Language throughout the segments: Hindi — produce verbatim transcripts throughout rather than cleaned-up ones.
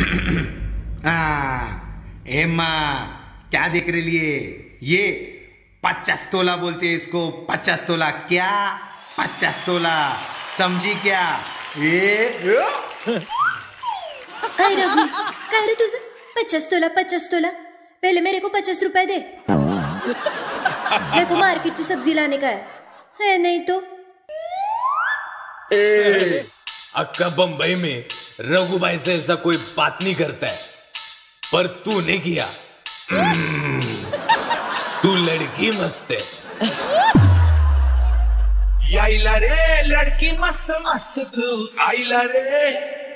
हेमा क्या देख रही है? ये पचास तोला बोलते हैं इसको, पचास तोला। क्या पचास तोला, समझी क्या? ये काय रघु, काय रे तुझं? पचास तोला पचास तोला, पहले मेरे को पचास रुपए दे। मेरे को मार्केट से सब्जी लाने का है, है नहीं तो। ए, अक्का बंबई में रघु भाई से ऐसा कोई बात नहीं करता है, पर तू नहीं किया। तू लड़की मस्त है। आईला रे लड़की मस्त मस्त, तू आईला रे।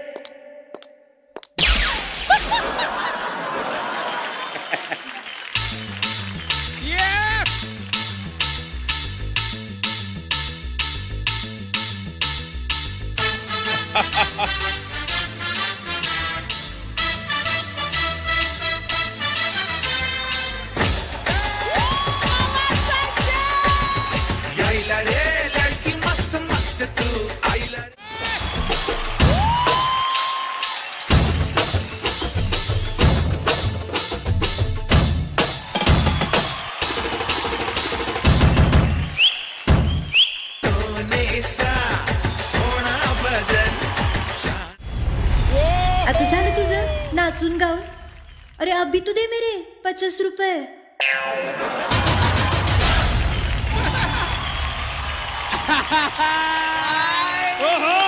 आईला रे लड़की मस्त मस्त, तू आईला रे। आता झालं तुझं नाचून गाऊन? अरे अभी तू दे मेरे पचास रुपए। ओहो